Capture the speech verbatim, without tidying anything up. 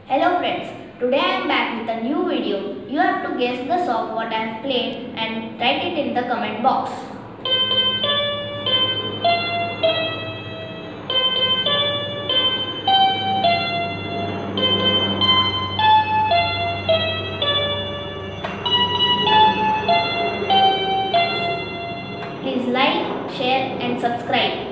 Hello friends, today I am back with a new video. You have to guess the song what I have played and write it in the comment box. Please like, share and subscribe.